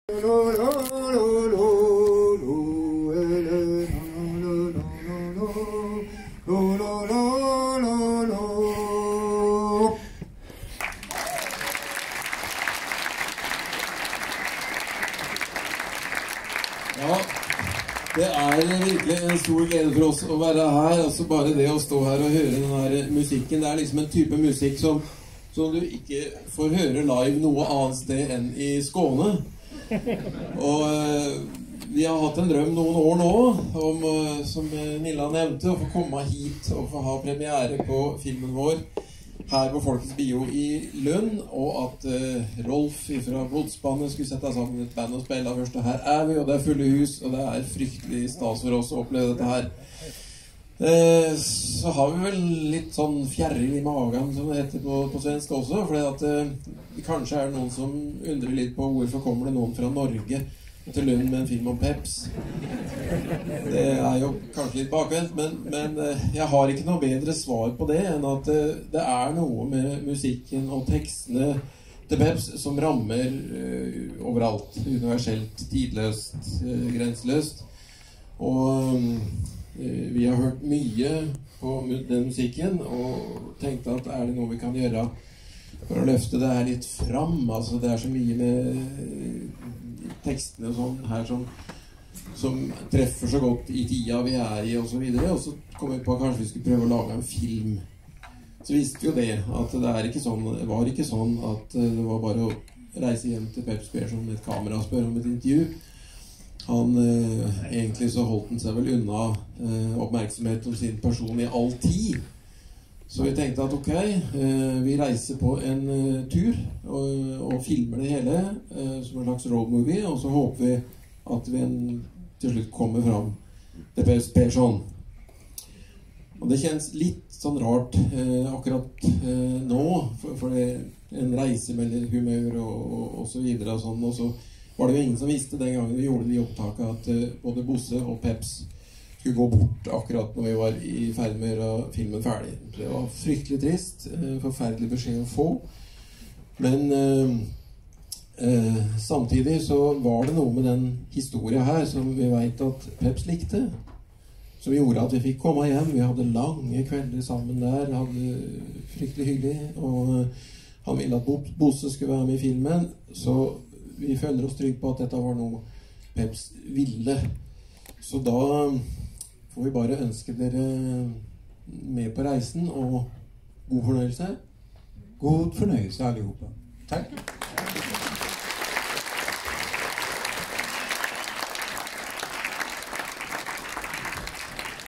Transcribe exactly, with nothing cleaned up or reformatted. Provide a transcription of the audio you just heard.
Ja, det er virkelig en stor glede for oss å være her. Altså bare det å stå her og høre den her musikken, det er liksom en type musikk som, som du ikke får høre live noe annet sted enn i Skåne. Og eh, vi har hatt en drøm noen år nå om, eh, som Nilla nevnte, å få komme hit og få ha premiere på filmen vår her på Folkets Bio i Lund, og at uh, Rolf fra Blodspannet skulle sette sammen et band og spille først. Og her er vi, og det er fulle hus, og det er fryktelig stas for oss å oppleve dette her. Uh, så har vi vel litt sånn fjærring i magen, som det heter på, på svensk også, fordi at uh, kanskje er det noen som undrer litt på hvorfor kommer det noen fra Norge til Lund med en film om Peps. Det er jo kanskje litt bakvendt, men, men jeg har ikke noe bedre svar på det enn at det er noe med musikken og tekstene til Peps som rammer uh, overalt, universelt, tidløst, uh, grenseløst. Og uh, vi har hørt mye på den musikken og tenkte at er det noe vi kan gjøre for å løfte det her litt fram. Altså det er så mye med tekstene og sånn her som, som treffer så godt i tida vi er i og så videre, og så kom vi på at kanskje vi skulle prøve å lage en film. Så visste vi jo det, at det er ikke sånn, det var ikke sånn at det var bare å reise hjem til Peps Persson med et kamera og spørre om et intervju. Han, eh, egentlig så holdt han seg vel unna eh, oppmerksomhet om sin person i all tid. Så vi tenkte at ok, eh, vi reiser på en eh, tur og, og filmer det hele eh, som en slags road movie, og så håper vi at vi en, til slutt kommer fram til Peps Persson. Og det kjennes litt sånn rart eh, akkurat eh, nå, for, for det en reise med humør og, og, og så videre og sånn, og så var det jo ingen som visste den gangen vi gjorde de opptakene at eh, både Bosse og Peps skulle gå bort akkurat når vi var i ferd med å gjøre filmen ferdig. Det var fryktelig trist, eh, forferdelig beskjed å få, men eh, eh, samtidig så var det noe med den historien her som vi vet at Peps likte, som gjorde at vi fikk komme hjem. Vi hadde lange kvelder sammen der, hadde fryktelig hyggelig, og han ville at Bosse skulle være med i filmen, så vi føler oss trygg på at dette var noe Peps ville. Så da får vi bare ønske dere med på reisen, og god fornøyelse. God fornøyelse allihopa. Takk.